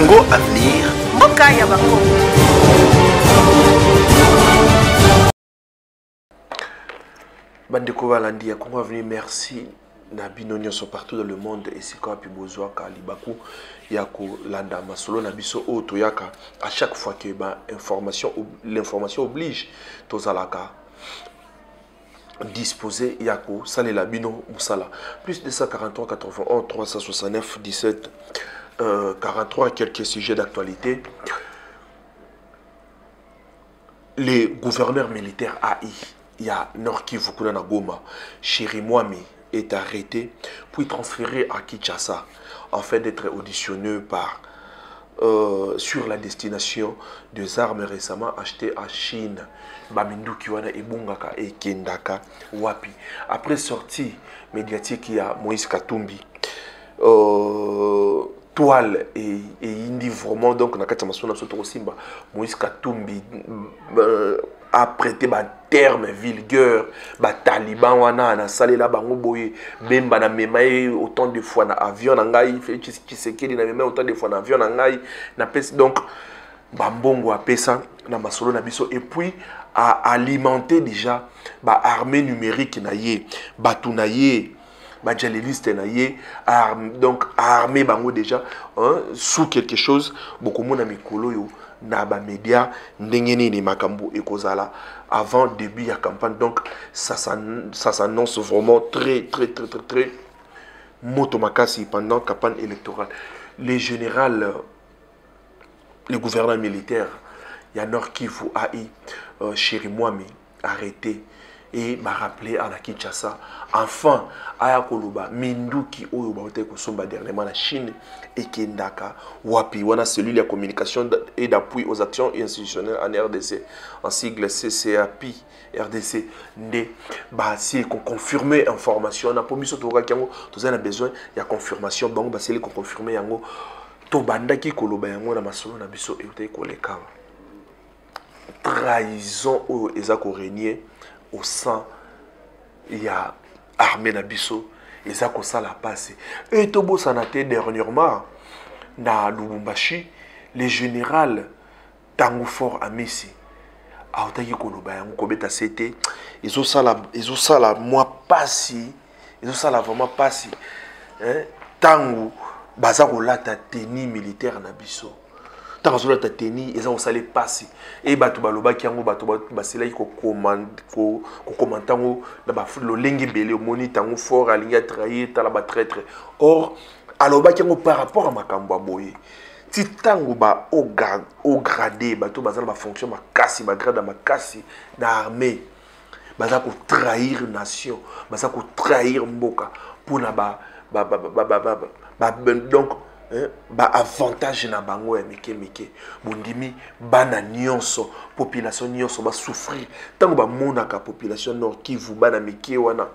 Congo Avenir. Mboka ya Bakongo. Bandeko Balandi ya Congo Avenir, merci. Na binonyo sont partout dans le monde et c'est quoi puis besoin kalibaku yako landa masolo na biso auto yaka à chaque fois que l'information oblige tozalaka disposé yako salé la bino musala plus de 143 91 369 17 43 quelques sujets d'actualité. Les gouverneurs militaires AI, il y a Nord Kivu Kuna Goma, Chirimwami est arrêté puis transféré à Kinshasa afin d'être auditionné par sur la destination des armes récemment achetées à Chine. Bamindu Kiwana et Bungaka et Kendaka Wapi. Après sortie médiatique, il y a Moïse Katumbi. Toile et indi vraiment donc na kati masona soto simba Moïse Katumbi a prêté ba terme vulgaire ba taliban wana na salela bango boye bemba na memaye autant de fois na avion na ngai Félix Tshisekedi na memaye autant de fois na avion na ngai na pesi donc ba mbongo a pesa na masolo na biso et puis a alimenté déjà ba armée numérique na ye batu na ye badjaléliste na ye donc armé bango déjà sous quelque chose beaucoup mon ami mikolo yo na ba média ndenge nini makambo ekozala avant début ya campagne donc ça s'annonce vraiment très moto makasi pendant campagne électorale. Les généraux, les gouverneurs militaires, il y a Nord Kivu AI, Chirimwami arrêté et m'a rappelé à la Kinshasa enfin aya koloba minduki oyo baote kosomba dernièrement la Chine et Kendaka wapi wana cellule de communication et d'appui aux actions institutionnelles en RDC en sigle CCAP RDC ndé ba si qu'on confirmer information na pomiso to ka kango to za na besoin ya confirmation bango ba si ko confirmer yango to bandaki koloba yango na masolo na biso e utai koleka trahison oyo ezako régner au sein il y a armée Nabiso et ça comme ça la passe et tout beau sanaté dernièrement na Lubumbashi les généraux Tango Fort à Messi a otaki koloba yango kobeta c'était ils ont ça la moi passi ils ont ça la vraiment passi hein Tango baza ko lata tenue militaire Nabiso Tango ta tenue ils ont ça les passi et bato baloba kiango bato basela ko commentango na ba lo lengi belé au moni Tango Fort alinga trahir tala ba traître or aloba kiango par rapport à makambo aboye ti tango ba au gradé bato bazala ba fonction makasi ba grade makasi na armée baza ko trahir nation baza ko trahir mboka pour na donc ba avantage na bango ya mike bundimi bana nyonso population nyonso ba souffrir tango ba monaka population Nord Kivu bana mike wana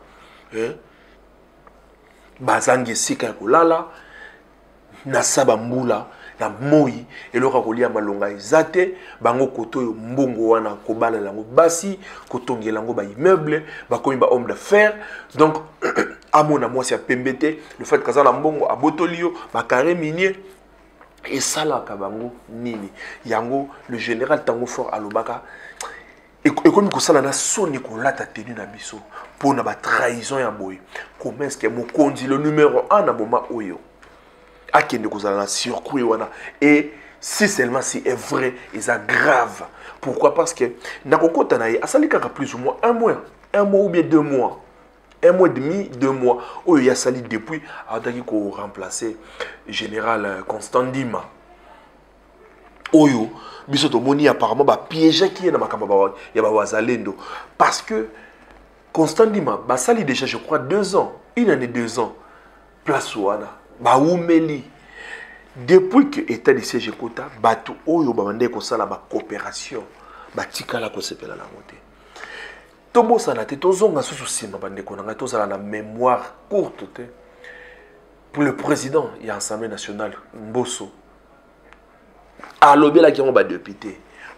bazangi sika kolala na saba mbula na moi eloka kolia malonga ezate bango koto mbongo wana kobala lango basi kotongela lango ba immeuble ba komi ba homme d'affaires donc amona mwasi ya pembete le fait kazala mbongo abotolio ba carré minier et sala ka bango nini yango le général Tango Fort alobaka et comme ko sala na soni ko lata tenu na biso pour na ba trahison ya boy comment est-ce que mokonzi le numéro 1 na moment oyo akende kozala na surcoût wana et si seulement si est vrai ils a grave pourquoi parce que na kokota na ye asali kaka plus ou moins un mois ou bien 2 mois 1 mois et demi 2 mois oyo ya sali depuis ataki ko remplacer général Constant Ndima oyo biso to moni apparemment ba piège qui na makamba ya ba wazalendo parce que Constant Ndima ba sali déjà je crois 2 ans 1 année 2 ans place wana ba umeli depuis que état de siège kota batu oyo ba bande ko sala ba coopération ba tikala ko sepela la moté tobo sana te tozonga susu sima bande ko nga tozala na mémoire courte te pour le président et l'Assemblée nationale Mbosso alobela ki on ba député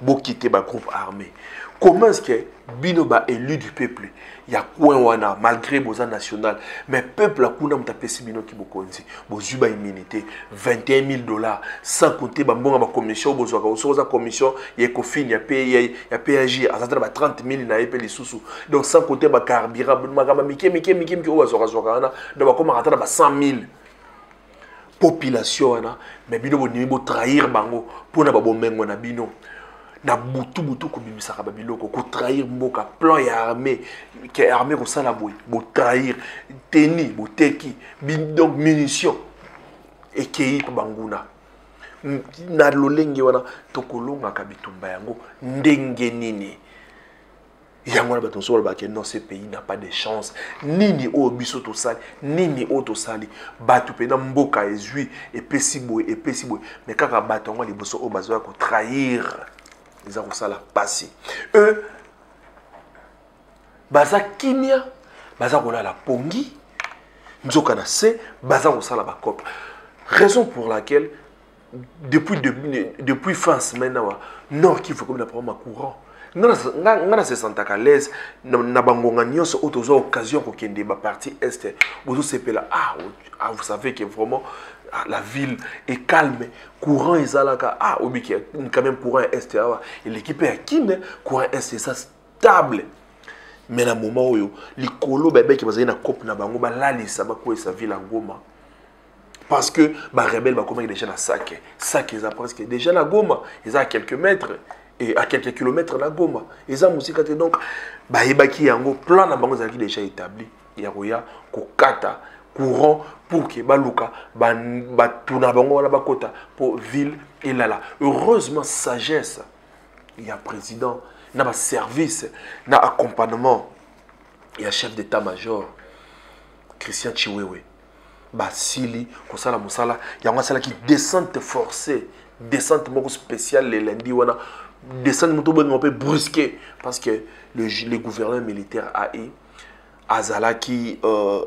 bo quitter ba groupe armé. Comment est-ce que bino ba élu du peuple ya coin wana malgré boza national mais peuple akuna mutapesi bino ki bokonzi bozuba immunité $21,000 sans compter ba mbonga ba commission bozwa ka osoza commission ya Ecofin ya PAJ azatana ba 30,000 na epeli susu donc sans compter ba carburant makama mike o bazwa kana donc ba koma atana ba 100,000 population wana mais bino bonimi bo trahir bango pona ba bomengo na bino na butu kobimisaka babiloko ko trahir mboka plan ya armée que armée ko sala boy bo trahir teni bo teki donc munitions et kei banguna na lolenge wana tokolonga ka bitumba yango ndenge nini yango na bato so ba ke non ce pays n'a pas de chance nini o biso to sali nini o to sali bato pe na mboka ezui et pesi boy mais kaka bato ngo liboso o bazo ko trahir. Ils ont ça la passé. Eux, baza kimia, baza kola la pongi, nzokana se, baza kosa la bakop. Raison pour laquelle, depuis fin semaine, non, qu'il faut comme la programme courant. Ngana se senta à l'aise, na bangonga nyonso otozo occasion ko kende ba partie est, bozo sepela vous savez que vraiment la ville est calme, courant ezalaka obiki quand même courant est et l'équipe est kine courant est ça stable mais na moment oyo likolo bébé qui bazali na coupe na bango ba lalisa ba ko sa ville en Goma parce que ba rebelle ba comment déjà na sac eza presque déjà na Goma ils à quelques mètres et à quelques kilomètres na Goma ils ont musique donc ba yebaki yango plan na bango zaki déjà établi ya roya ko kata courant pour que baluka batuna bango na bakota pour ville et là heureusement sagesse il y a président na ba service na accompagnement il y a chef d'état-major Christian Chiwewe basili ko sala musala yango sala qui descente forcée descente moko spéciale le lundi wana descente moto un peu brusqué parce que le gouverneur militaire AI Azalaki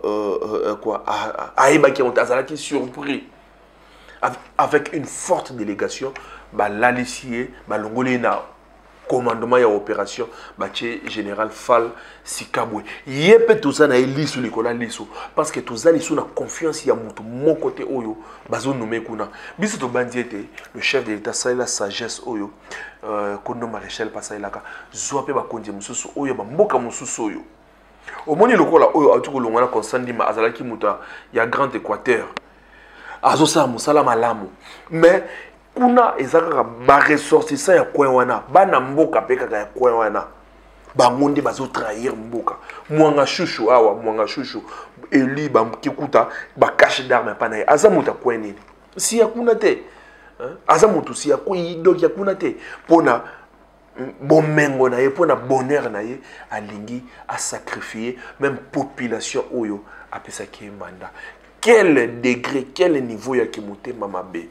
Azalaki surpris avec une forte délégation l'alicier longolé na commandement et opération général Fall Sikabwe yepé tout ça na lisu likola lisu parce que tout ça lisu na confiance ya mutu mon côté oyo bazo nommé kuna biso to bandiete le chef de l'état ça la sagesse oyo kondo maréchal pasailaka zoapé ba konje mususu oyo ba mboka mususu oyo au moins le cola oyo atuko longana constant ma azalaki muta ya grand équateur azosa musala malamu mais kuna ezaka ba ressortissant ya coin wana bana mboka pe kaka ya coin wana ba monde bazo trahir mboka mwanga chouchou eli ba kikuta ba cache d'armes pa na azamuta coin nini si yakuna te azamutu si yakui donc yakuna te pona bomengo na ye pona bonheur na ye alingi a sacrifier même population oyo apesaki mandat quel degré quel niveau ya kimote mamabe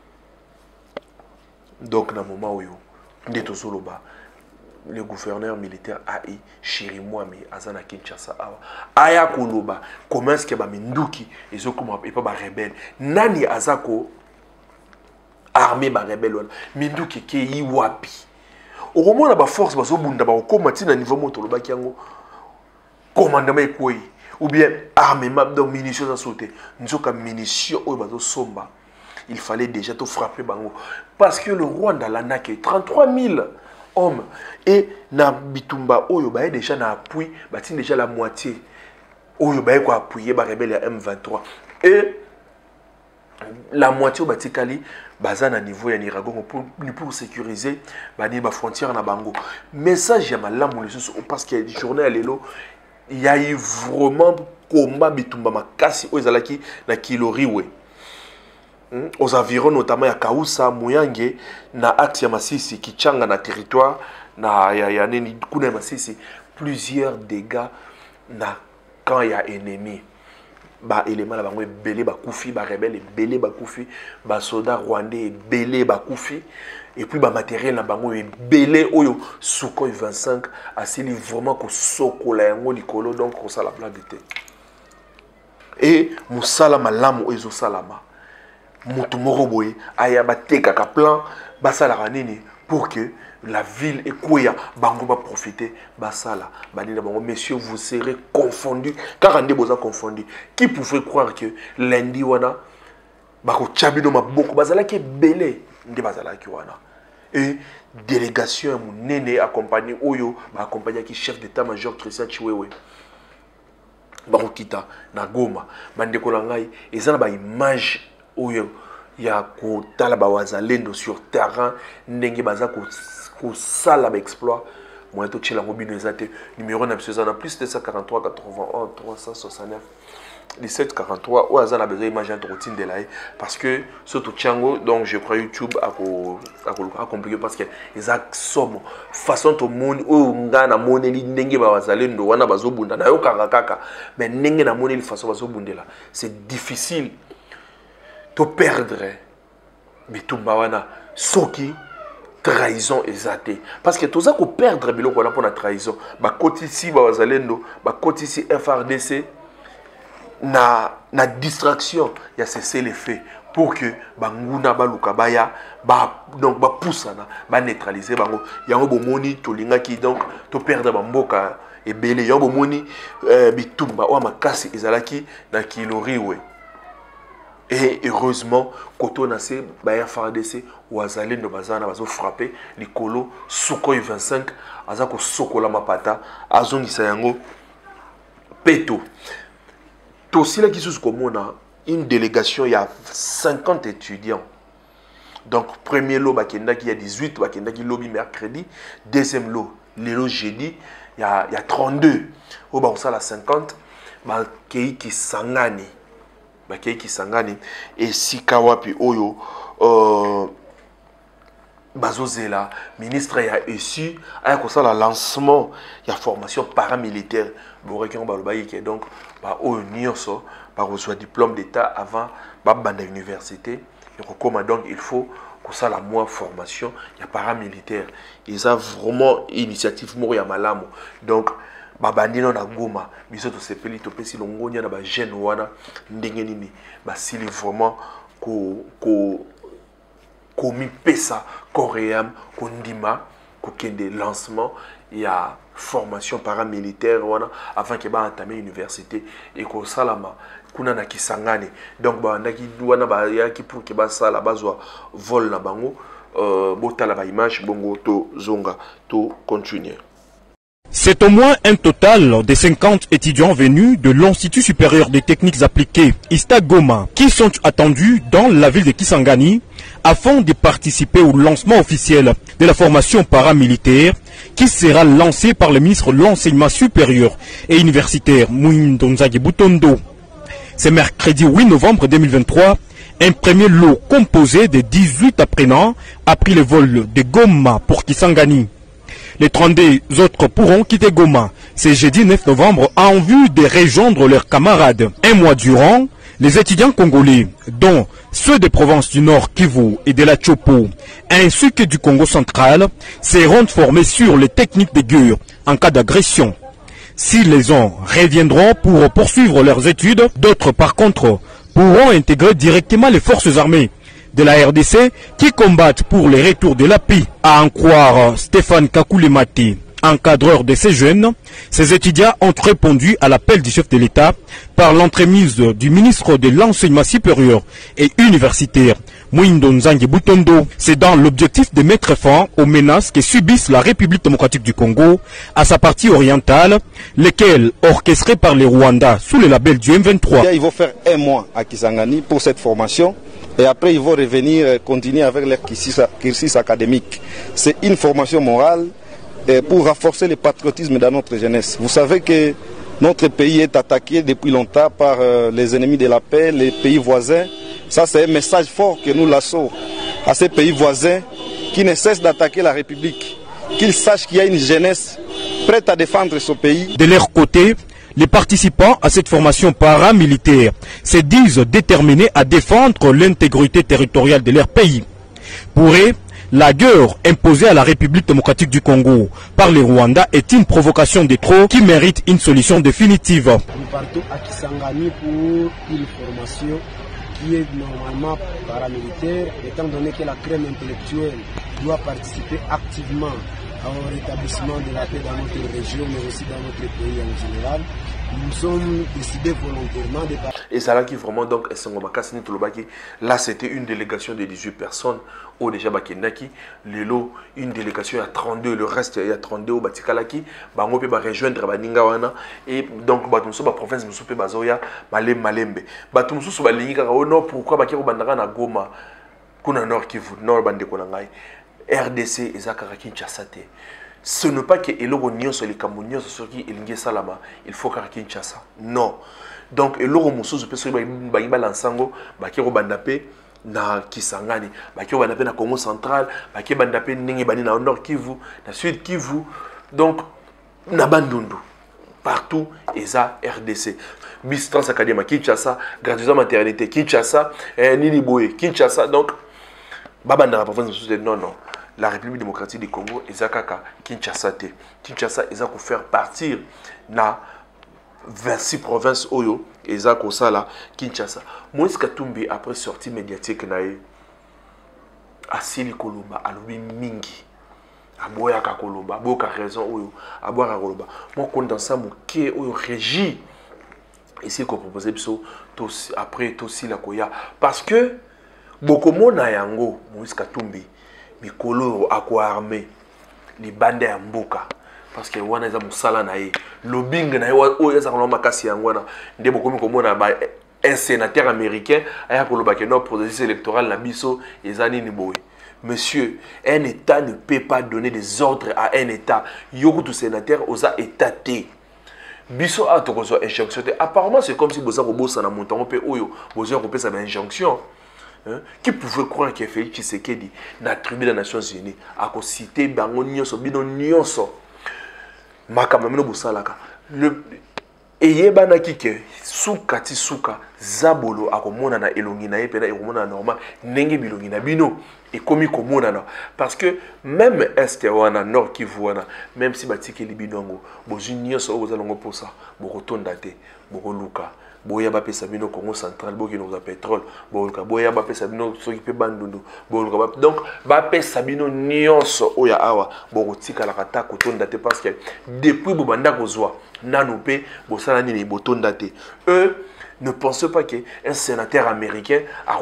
donc na moment oyo ndeto soloba le gouverneur militaire AI Chirimwami azana Kinshasa awa aya koloba comment est-ce que ba minduki ezokoma et pas ba rebelle nani azako armée ba rebelle minduki ke yi wapi au moment la force bazo bunda ba okoma tina niveau moto lo bakiango commandement ekoi ou bien armement de munitions à sauter nzoka munitions oyo bazo somba il fallait déjà tout frapper bango parce que le Rwanda la n'a que 33 000 hommes et na bitumba oyo ba déjà na appui bati déjà la moitié oyo ba ko appuyer ba rebelle ya M23 et la moitié au Batikali baza na niveau ya Niragongo pour sécuriser bani ba frontière na bango message ya malamu les parce que la journée à l'élo il y a eu vraiment combat bitumba makasi ozalaki na Kiloriwe aux environs notamment ya Kausa Muyange na axe ya Masisi Kichanga na territoire na ya neni kuna Masisi plusieurs dégâts na quand il y a ennemi ba élément la bango belé ba koufi ba rebelle belé ba koufi ba soldat rwandais belé ba koufi et puis ba matériel na bango belé oyo Sukhoi 25 asili vraiment ko sokola yango likolo donc ko sala blague te et musala malamu ezo salama moto moko boye aya batekaka plan basalaka nini pour que la ville et Kouya bango va profiter basala banina bango messieurs vous serez confondus car ande boza confondu qui pouvait croire que lundi wana bako chabino maboko bazala ki belé nde bazala ki wana et délégation monene accompagné oyo ba accompagné qui chef d'état-major Christian Chiwewe bako kita na Goma bande ko ngai ezana ba image oyo ya ko tala ba wazalendo sur terrain ndenge baza ko sala ba exploit moi to tchela ngobino ezate numéro na biso na plus 743 81 369 1743 ou azana besoin image en routine de là parce que surtout Tchango donc je crois YouTube a compliqué parce que exact somme façon to monde o ngana moneli ndenge ba wazalendo wana bazobunda na yo kaka mais ndenge na moneli façon bazobundela c'est difficile to perdre bitumba wana soki trahison exacte parce que tout ça qu'on perdre biloko wana pour la trahison ba kotisi ba wazalendo ba kotisi FRDC na distraction ya cesser les faits pour que banguna baluka baya donc ba poussana ba neutraliser bango yango bomoni tolinga ki donc to perdre ba mboka ebele yango bomoni bitumba o makasi ezalaki na kiloriwe. Et heureusement, quand on a ces FARDC ou Azalendo Bazana bazo frappé, les colos Sukhoi 25, Azako Sokola Mapata, Azongi Sayango, Peto. Aussi là qui sont comme on a une délégation, il y a 50 étudiants. Donc premier lot bakenda qui y a 18, bakenda qui lobby mercredi, deuxième lot, le lot jeudi, il y a 32. Au bas ça la 50, bakei qui sangani. Bakei qui sangani et sika wapi oyo bazozela ministre ya ici aya ko sala lancement ya formation paramilitaire boreki on balobaye que donc ba oyo nyonso ba reçoit diplôme d'état avant ba banda université et comme donc il faut que ça la moins formation ya paramilitaire et ça vraiment initiative moko ya malamu donc babandino na Goma biso to sepeli to pesi longonya na ba jeune wana ndenge nini basili vraiment ko mi pesa koream ko ndima ko kende lancement ya formation paramilitaire wana avant que ba entamer université et ko salama kuna na Kisangani donc ba ndaki wana ba yaki pour que ba sala bazwa vol na bango botala ba image bongo to zonga to continuer. C'est au moins un total de 50 étudiants venus de l'Institut supérieur des techniques appliquées ISTA Goma qui sont attendus dans la ville de Kisangani afin de participer au lancement officiel de la formation paramilitaire qui sera lancée par le ministre de l'Enseignement supérieur et universitaire Mouyindonzagi Butondo. C'est mercredi 8 novembre 2023. Un premier lot composé de 18 apprenants a pris le vol de Goma pour Kisangani. Les 32 autres pourront quitter Goma ce jeudi 9 novembre en vue de rejoindre leurs camarades. Un mois durant, les étudiants congolais, dont ceux des provinces du Nord Kivu et de la Chopo, ainsi que du Congo central, seront formés sur les techniques de guerre en cas d'agression. S'ils les ont, reviendront pour poursuivre leurs études. D'autres, par contre, pourront intégrer directement les forces armées de la RDC qui combattent pour le retour de la paix. À en croire Stéphane Kakoulemati, encadreur de ces jeunes, ces étudiants ont répondu à l'appel du chef de l'État par l'entremise du ministre de l'Enseignement supérieur et universitaire, Mouyindonzagi Butondo. C'est dans l'objectif de mettre fin aux menaces que subissent la République démocratique du Congo à sa partie orientale, lesquelles, orchestrées par les Rwandais sous le label du M23. Ils vont faire un mois à Kisangani pour cette formation. Et après, ils vont revenir continuer avec leur cursus académique. C'est une formation morale pour renforcer le patriotisme dans notre jeunesse. Vous savez que notre pays est attaqué depuis longtemps par les ennemis de la paix, les pays voisins. Ça, c'est un message fort que nous lançons à ces pays voisins qui ne cessent d'attaquer la République. Qu'ils sachent qu'il y a une jeunesse prête à défendre ce pays. De leur côté, les participants à cette formation paramilitaire se disent déterminés à défendre l'intégrité territoriale de leur pays. Pour eux, la guerre imposée à la République démocratique du Congo par les Rwandais est une provocation de trop qui mérite une solution définitive. Nous partons à Kisangani pour une formation qui est normalement paramilitaire, étant donné que la crème intellectuelle doit participer activement au rétablissement de la paix dans notre région, mais aussi dans notre pays en général. Nous sommes décidés volontairement de partir. Et ça là qui vraiment donc là c'était une délégation de 18 personnes au déjà bakendaki lelo une délégation à 32 le reste il y a 32 au batikalaki bango pe ba rejoindre baninga wana et donc batumso ba province musu pe bazoya malembe batumso ba lingi kaka no pourquoi bakiro bandaka na Goma kuna nord Kivu nord bande ko ngai RDC ezakaka Kinshasa te. Ce n'est pas que Eloro Nyonso les Camerounais sur qui il salama, il faut qu'à Kinshasa. Non. Donc Eloro Moussou peut se baïba l'ensango, bakiro bandapé na Kisangani, bakiro bandapé na Congo central, bakiro bandapé ningi bani na nord Kivu, na sud Kivu. Donc na bandundu partout eza RDC. Bis Trans Académie Kinshasa, gratuité maternité Kinshasa, Nini Boye Kinshasa. Donc babanda province non. La République démocratique du Congo, Ezakaka, Kinshasa te. Kinshasa, Ezako faire partir na 26 provinces Oyo, Ezako Sala, Kinshasa. Moïse Katumbi, après sortie médiatique, nae, Asili Kolomba, Alobi Mingi, Aboya Kolomba, Aboya raison Oyo, Aboya Kolomba. Moi, condensant mon quai Oyo régie, ici qu'on proposait après Tossi la Koya. Parce que, beaucoup de monde yango, Moïse Katumbi, mikolo akwa armé li bande ya mboka parce que wana eza musala na ye lobbying na ye o eza koloma makasi yango wana nde bokomi komona ba un sénateur américain aya koloba ke no processus électoral na biso eza nini boye. Monsieur, un état ne peut pas donner des ordres à un état. Yoko tout sénateur osa étaté. Biso a tokozo injonction. Apparemment c'est comme si boza kobosa na montango pe oyo boza ko pesa ba injonction. Qui pouvait croire que Félix Tshisekedi n'a tribu des Nations Unies a cité bango nyonso bino nyonso makamamino busalaka le eyebana kike suka ti suka zabolo akomona na elongi na ye pena ekomona normal ndenge bilongi na bino ekomi komona na parce que même est wana nord Kivu wana même si batikeli binongo bozu nyonso oza longo posa bokotonda te bokoluka boya ba pesa bino Congo central boki no za pétrole boluka boya ba pesa bino soki pe bandundu boluka donc ba pesa bino nyonso oya awa bokotika la kata kotonda te parce que depuis bobanda kozwa nanu pe bosala nini botonda te eux ne pensez pas qu'un sénateur américain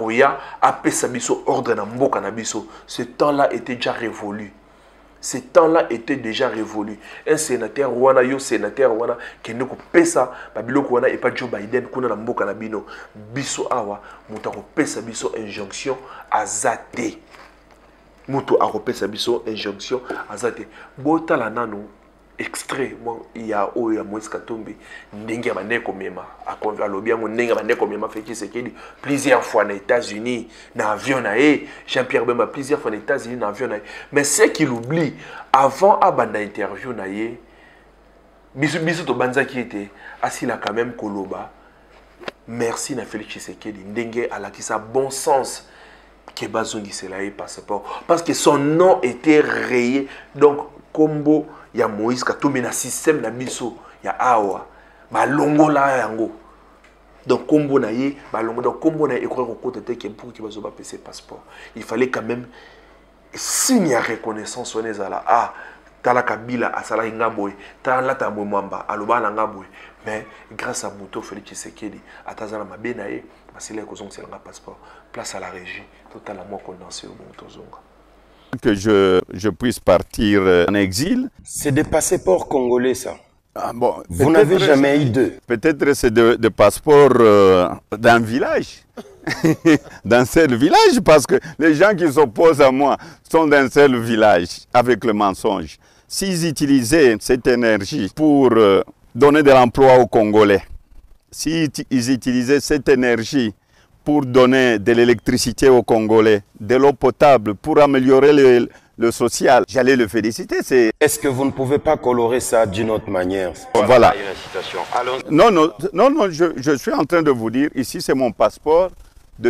a pesa biso ordre na mboka na biso. Ce temps-là était déjà révolu. Ce temps-là était déjà révolu. Un sénateur wana yo sénateur wana kende ko pesa babiloko wana et pas Joe Biden kuna na mboka na bino biso awa muta ko pesa biso injonction azate. Muto a ko pesa biso injonction azate. Bota la nanu extrait bon il y a oya Moïse Katumbi ndenge bandeko mema akonva lobiango ndenge bandeko mema Félix Tshisekedi plusieurs fois aux États-Unis na avion na Jean-Pierre Bemba plusieurs fois aux États-Unis na avion na mais c'est qu'il oublie avant abanda interview na biso to banzaki était asila quand même koloba merci na Félix Tshisekedi ndenge alakisa bon sens que bazongi cela passeport parce que son nom était rayé donc combo ya Moïse Katumbi na système na biso ya awa balongo la yango donc combo na ye balongo donc combo na ekora ko kota te ke pour ki bazo ba PC passeport il fallait quand même signe ya reconnaissance on ezala ah tala kabila asala ngaboy tala ta mwamba aloba na ngaboy mais grâce à Muto Félix Tshisekedi atazana mabe na ye basile ko zonga selanga passeport place à la régie totalement condensé au Muto zonga que je puisse partir en exil. C'est des passeports congolais, ça. Ah, bon, vous n'avez jamais eu deux. Peut-être c'est des passeports d'un village. D'un seul village, parce que les gens qui s'opposent à moi sont d'un seul village, avec le mensonge. S'ils utilisaient cette énergie pour donner de l'emploi aux Congolais, s'ils utilisaient cette énergie pour donner de l'électricité aux Congolais, de l'eau potable, pour améliorer le social, j'allais le féliciter. Est-ce que vous ne pouvez pas colorer ça d'une autre manière? Voilà. Non, je suis en train de vous dire, ici c'est mon passeport de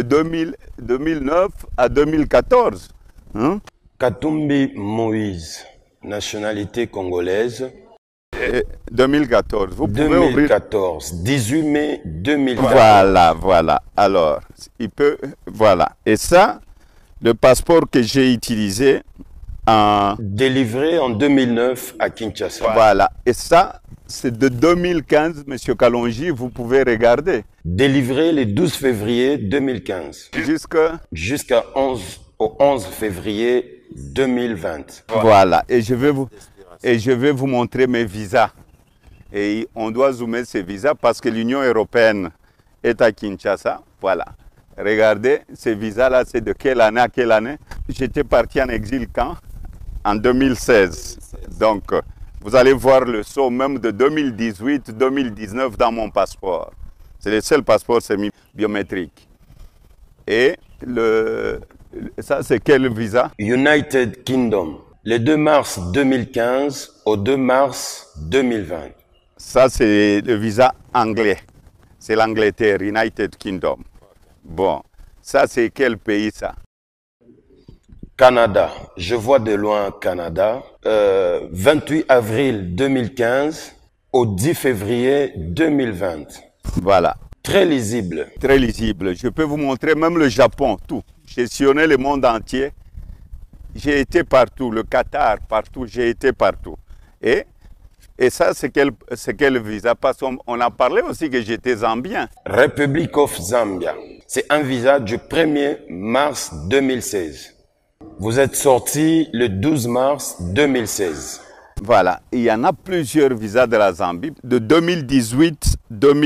2009 à 2014. Katumbi Moïse, nationalité congolaise. 2014. Vous pouvez ouvrir. 2014, 18 mai 2014. Voilà. Alors, il peut. Voilà. Et ça, le passeport que j'ai utilisé en. Délivré en 2009 à Kinshasa. Voilà. Et ça, c'est de 2015, Monsieur Kalonji, vous pouvez regarder. Délivré le 12 février 2015. Jusqu'à 11 février 2020. Voilà. Et je vais vous montrer mes visas. Et on doit zoomer ces visas parce que l'Union européenne est à Kinshasa. Voilà. Regardez, ces visas-là, c'est de quelle année à quelle année? J'étais parti en exil quand? En 2016. Donc, vous allez voir le saut même de 2018-2019 dans mon passeport. C'est le seul passeport semi-biométrique. Et ça, c'est quel visa? United Kingdom. Le 2 mars 2015 au 2 mars 2020. Ça, c'est le visa anglais. C'est l'Angleterre, United Kingdom. Bon, ça, c'est quel pays, ça? Canada. Je vois de loin Canada. 28 avril 2015 au 10 février 2020. Voilà. Très lisible. Très lisible. Je peux vous montrer même le Japon, tout. J'ai sillonné le monde entier. J'ai été partout. Le Qatar, partout. J'ai été partout. Et ça, c'est quel visa? Parce qu'on a parlé aussi que j'étais zambien. Republic of Zambia. C'est un visa du 1er mars 2016. Vous êtes sorti le 12 mars 2016. Voilà. Il y en a plusieurs visas de la Zambie de 2018,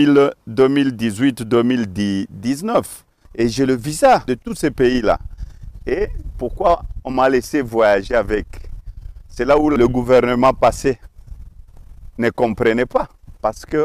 2019. Et j'ai le visa de tous ces pays-là. Et pourquoi on m'a laissé voyager avec? C'est là où le gouvernement passé ne comprenait pas. Parce que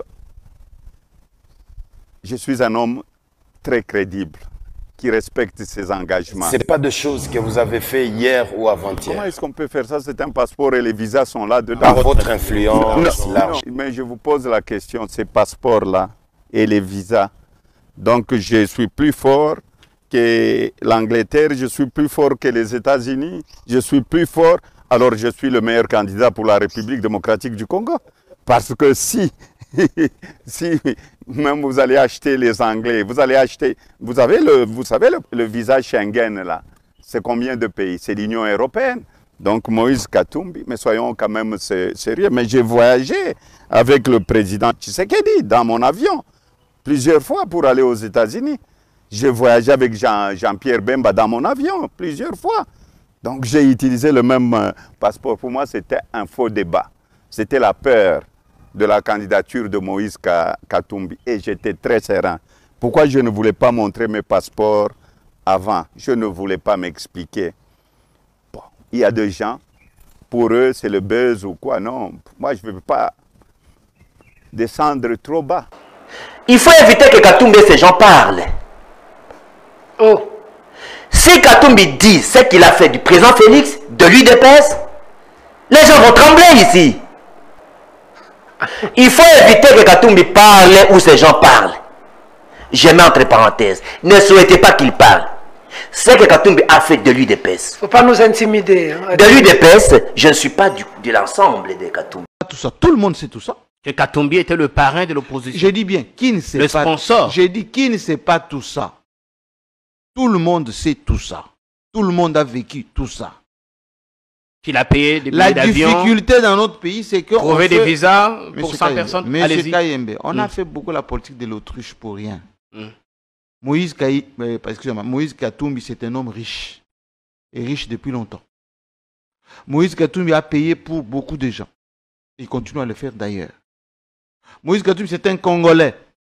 je suis un homme très crédible, qui respecte ses engagements. Ce n'est pas des choses que vous avez fait hier ou avant-hier. Comment est-ce qu'on peut faire ça? C'est un passeport et les visas sont là dedans. Par votre influence, large. Mais je vous pose la question, ces passeports-là et les visas. Donc je suis plus fort que l'Angleterre, je suis plus fort que les États-Unis, je suis plus fort, alors je suis le meilleur candidat pour la République démocratique du Congo. Parce que si même vous allez acheter les Anglais, vous savez le visa Schengen là, c'est combien de pays? C'est l'Union européenne. Donc Moïse Katumbi, mais soyons quand même sérieux, mais j'ai voyagé avec le président Tshisekedi dans mon avion plusieurs fois pour aller aux États-Unis. J'ai voyagé avec Jean-Pierre Bemba dans mon avion plusieurs fois. Donc j'ai utilisé le même passeport. Pour moi, c'était un faux débat. C'était la peur de la candidature de Moïse Katumbi. Et j'étais très serein. Pourquoi je ne voulais pas montrer mes passeports avant? Je ne voulais pas m'expliquer. Bon, il y a des gens, pour eux, c'est le buzz ou quoi. Non, moi, je ne veux pas descendre trop bas. Il faut éviter que Katumbi et ces gens parlent. Oh. Si Katumbi dit ce qu'il a fait du président Félix, de l'UDPS, les gens vont trembler ici. Il faut éviter que Katumbi parle ou ces gens parlent. Je mets entre parenthèses. Ne souhaitez pas qu'il parle. Ce que Katumbi a fait de l'UDPS. Il ne faut pas nous intimider. Hein. De l'UDPS, je ne suis pas de l'ensemble de Katumbi. Tout ça, tout le monde sait tout ça. Que Katumbi était le parrain de l'opposition. Je dis bien, qui ne sait pas. Le sponsor. J'ai dit qui ne sait pas tout ça. Tout le monde sait tout ça. Tout le monde a vécu tout ça. Qu'il a payé des La billets d'avion. La difficulté dans notre pays, c'est que... Trouver des visas pour 100 personnes. Monsieur Kayembe, on a fait beaucoup la politique de l'autruche pour rien. Moïse Katumbi, c'est un homme riche. Et riche depuis longtemps. Moïse Katumbi a payé pour beaucoup de gens. Il continue à le faire d'ailleurs. Moïse Katumbi, c'est un Congolais.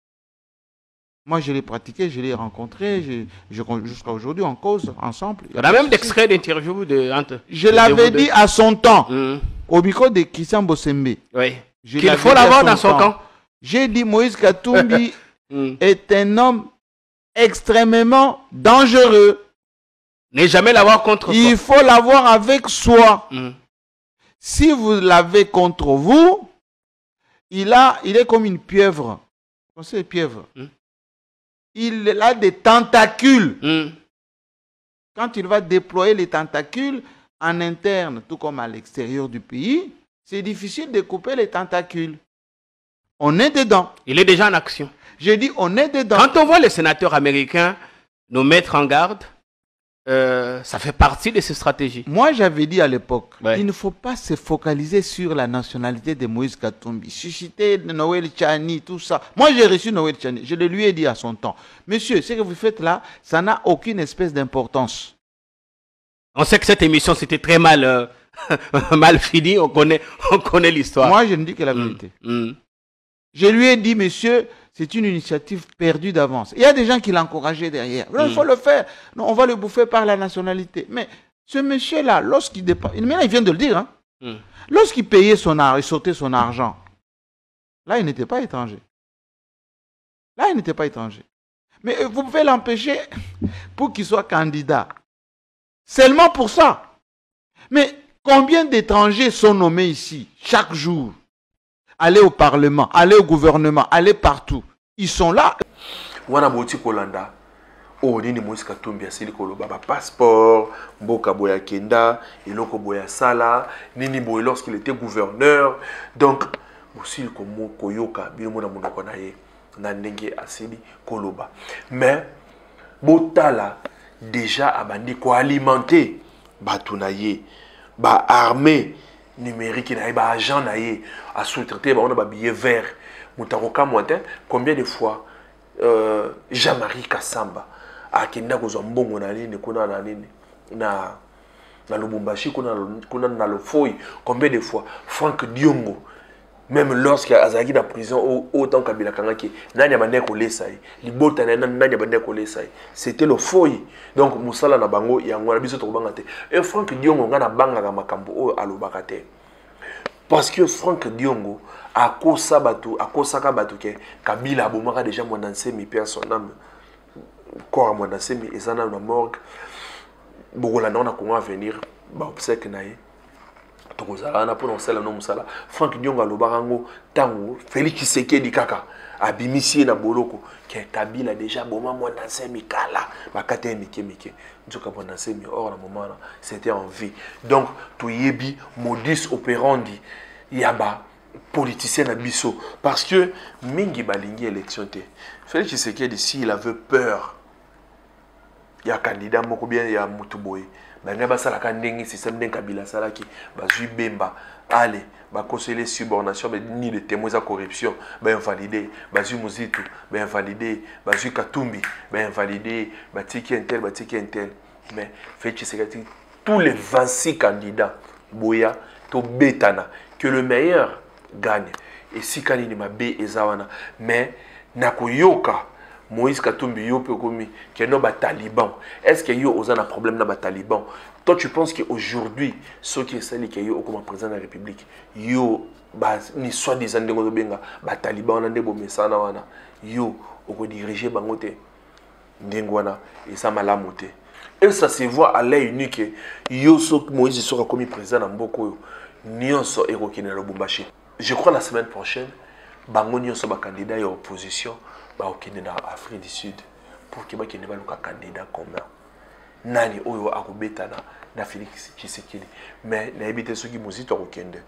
Moi, je l'ai pratiqué, je l'ai rencontré, jusqu'à aujourd'hui, on cause ensemble. Il y a même d'extraits d'interview de Ante. Je l'avais dit à son temps, au micro de Christian Bossembe. Oui. Qu'il faut l'avoir dans son camp. J'ai dit Moïse Katumbi est un homme extrêmement dangereux. Ne jamais l'avoir contre soi. Il faut l'avoir avec soi. Si vous l'avez contre vous, il est comme une pieuvre. Vous savez, pieuvre. Il a des tentacules. Quand il va déployer les tentacules en interne, tout comme à l'extérieur du pays, c'est difficile de couper les tentacules. On est dedans. Il est déjà en action. J'ai dit, on est dedans. Quand on voit les sénateurs américains nous mettre en garde, ça fait partie de ces stratégies. Moi, j'avais dit à l'époque, il ne faut pas se focaliser sur la nationalité de Moïse Katumbi. Susciter Noël Tchani, tout ça. Moi, j'ai reçu Noël Tchani. Je le lui ai dit à son temps. Monsieur, ce que vous faites là, ça n'a aucune espèce d'importance. On sait que cette émission, c'était très mal, mal fini. On connaît l'histoire. Moi, je ne dis que la vérité. Je lui ai dit, monsieur, c'est une initiative perdue d'avance. Il y a des gens qui l'encourageaient derrière. Il faut le faire. Non, on va le bouffer par la nationalité. Mais ce monsieur-là, lorsqu'il dépense... Maintenant, il vient de le dire. Hein? Lorsqu'il payait son argent, il sautait son argent. Là, il n'était pas étranger. Là, il n'était pas étranger. Mais vous pouvez l'empêcher pour qu'il soit candidat. Seulement pour ça. Mais combien d'étrangers sont nommés ici, chaque jour? Aller au Parlement, aller au gouvernement, aller partout. Ils sont là. Wana boti kolanda. Oh, nini Moïse Katumbi asili koloba ba passeport, mboka boya kenda, eloko boya sala, nini boy lorsqu'il était gouverneur. Donc, aussi komo koyoka bimo na monoko na ye na ndenge asili koloba. Mais botala déjà abandi ko alimenter batu na ye, ba armée numérique na ye, ba agent na ye, a sous-traité ba on a ba billet vert. Mutaroka Mointin, combien de fois Jean-Marie Kassamba a kenda kozwa mbongo na nini kuna na nini na Lubumbashi kuna na Lofoi, combien de fois Franck Diongo, même lorsqu'il a azaki dans prison autant Kabila Kangaki nani abande ko lesai libota nani abande ko lesai, c'était le foi. Donc musala na bango yango na biso to banga te et Franck Diongo ngana banga ka makambo o alobaka te parce que Franck Diongo akosa batu ke Kabila abomaka déjà mon ensemi père son âme corps mon ensemi ezana na morgue bokola na Kongo venir ba obsèque na ye tokozala na pour nosala no musala. Franck Diongo alobaka ngo tango Félix Tshisekedi kaka abimisi na boloko ke Kabila déjà boma mon ensemi kala bakate mike nzoka mon ensemi or na moment c'était en vie. Donc to yebi modus operandi yaba politicien na biso parce que mingi balingi élection te. Félix Tshisekedi si il avait peur ya candidat moko bien ya mutuboy banga basala ka ndenge système den Kabila salaki bazui bemba allez ba conseiller subornation ni de témoins à corruption ba invalider bazui muzitu ba invalider bazui Katumbi ba invalider batiki intel mais Félix Tshisekedi tous les 26 candidats boya to betana que le meilleur gagne. Et si Kanini Mabe Ezawana, mais Nakoyoka, Moïse Katumbi Yope Komi, qui est nos talibans. Est-ce qu'il y a un problème dans les talibans? Toi, tu penses qu'aujourd'hui, ceux qui sont les comme président de la République, yo, ni soi-disant de benga, talibans, on a des bomesana, yo, on diriger bangote, ndengwana, et ça m'a lamoté. Et ça se voit à l'œil unique, yo, Moïse sera comme président dans Mboko, nyonso erokine Lubumbashi. Je crois la semaine prochaine, bango nyonso ba candidat ya opposition ba okine na Afrique du Sud pour que ba kende ba luka candidat commun. Nani oyo akobetana na Félix Tshisekedi. Mais na ebite soki mozito akokende.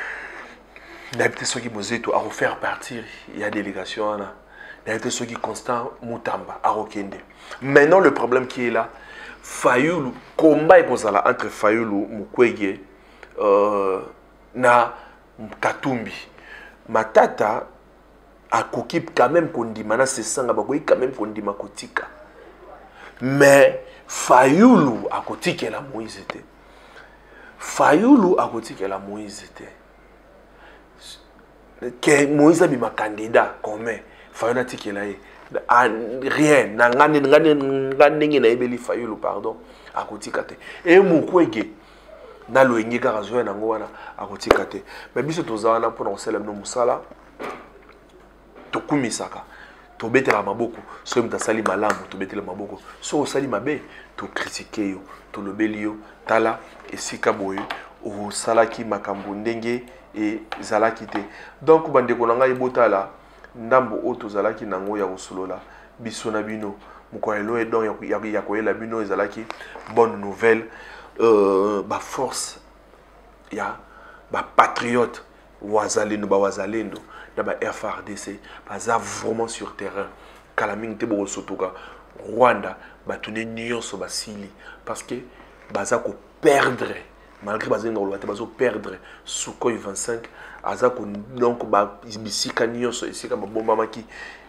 Na ebite soki mozito a faire partir ya délégation na. Na ebite soki Constant Mutamba akokende. Maintenant le problème qui est là, Fayulu combat ekozala entre Fayulu Mukwege na Katumbi. Matata a kokip quand même kondima na sesanga bakoyi quand même kondima kotika. Mais Fayulu a kotika la Moïse était. Fayulu a kotika la Moïse était. Que Moïse a bima candidat comme Fayulu a tika la rien ngane na ebeli Fayulu pardon a kotika te. Et Mukwege na loyengi kaka zoya nango wana akotika te. Mais biso tozana pour na osala no musala tokumisaka to betela maboko so mta sali malamu to betela maboko so osali mabe to critiquer yo to lobeli yo tala esika boye o salaki makambo ndenge e zalaki te. Donc bandeko na ngai botala ndambo o to zalaki nango ya kosolola biso na bino mukoelo e don ya koyela bino ezalaki bonne nouvelle. Ba force ya patriote wazalendo ba wazalendo na ba FRDC baza vraiment sur terrain kala mingi te bo sotoka Rwanda batune nyonso basili parce que baza ko perdre malgré baza ngolo bazo perdre Sukhoi 25 aza ko donc ba bisika nyonso esika ba bomba maki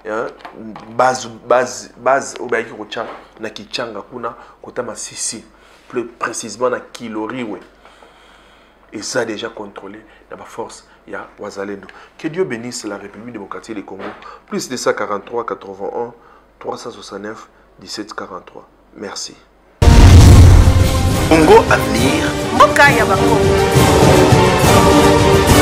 base obayaki ko cha na Kichanga kuna kota Masisi plus précisément na Kiloriwe. Et ça déjà contrôlé dans ma force, il y a Wazalendo. Que Dieu bénisse la République démocratique du Congo. Plus de 143 81 369 17 43. Merci. Congo Avenir. Mboka ya Bakongo.